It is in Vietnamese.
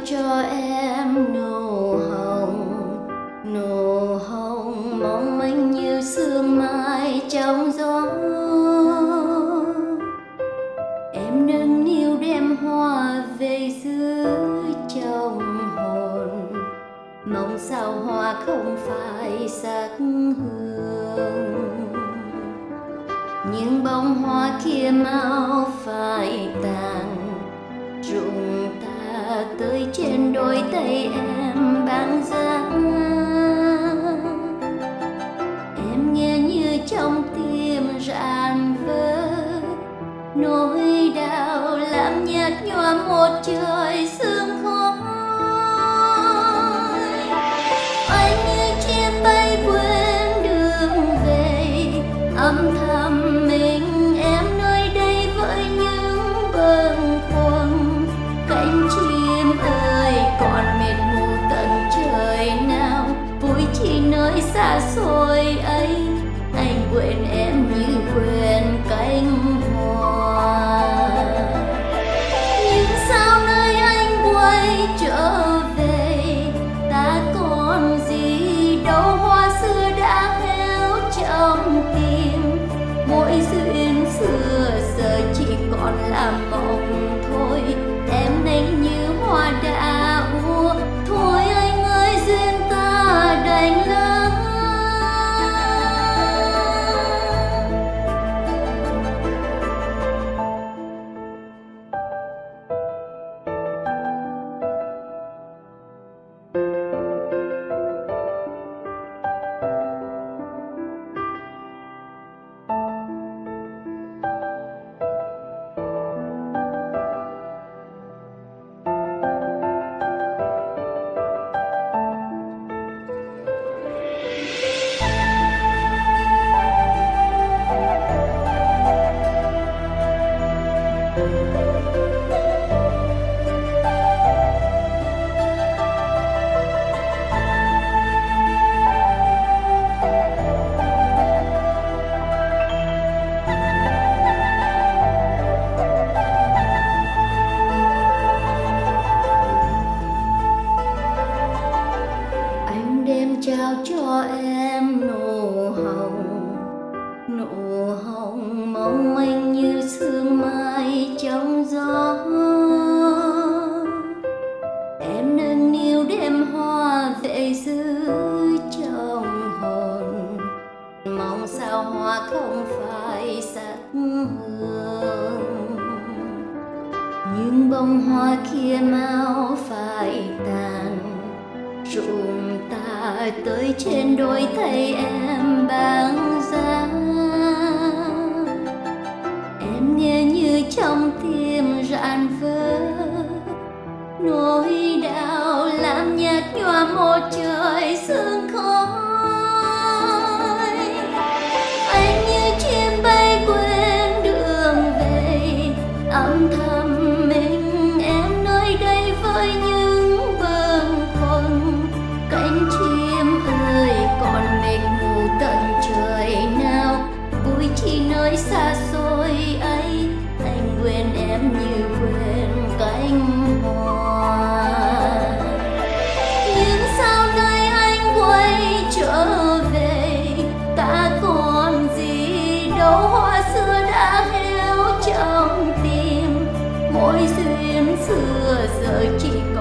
cho em nụ hồng mong manh như sương mai trong gió. Em nâng niu đem hoa về giữ trong hồn, mong sao hoa không phải sắc hương. Nhưng bông hoa kia mau phai tàn, rụng ta tới trên đôi tay em băng giá. Em nghe như trong tim rạn vỡ, nỗi đau làm nhạt nhòa một trời sương khói. Anh như chim bay quên đường về, âm thầm mình em nơi đây với những bâng khuâng. Cánh chim ơi còn mịt mù tận trời nào, vui chỉ nơi xa xôi ấy. Anh quên em như quên cánh hoa. Nhưng sao nơi anh quay trở về, ta còn gì đâu, hoa xưa đã héo trong tim. Mỗi duyên xưa giờ chỉ còn là mộng thôi. Em nành như hoa đã úa, thôi anh ơi duyên ta đành lỡ. Trao cho em nụ hồng mong manh như sương mai trong gió. Em nâng niu đem hoa về giữ trong hồn, mong sao hoa không phải sắc hương. Nhưng bông hoa kia mau phai tàn, rụng ta tới trên đôi tay em băng giá. Em nghe như trong tim rạn vỡ, nỗi đau làm nhạt nhòa một trời sương khói. Anh như chim bay quên đường về, âm thầm mình em nơi đây với những bâng khuâng. Cánh chim ơi còn mịt mù tận trời nào, vui chỉ nơi xa xôi ấy. Anh quên em như quên cánh hoa. Nhưng sao nơi anh quay trở về, ta còn gì đâu, hoa xưa đã héo trong tim. Mỗi duyên xưa giờ chỉ còn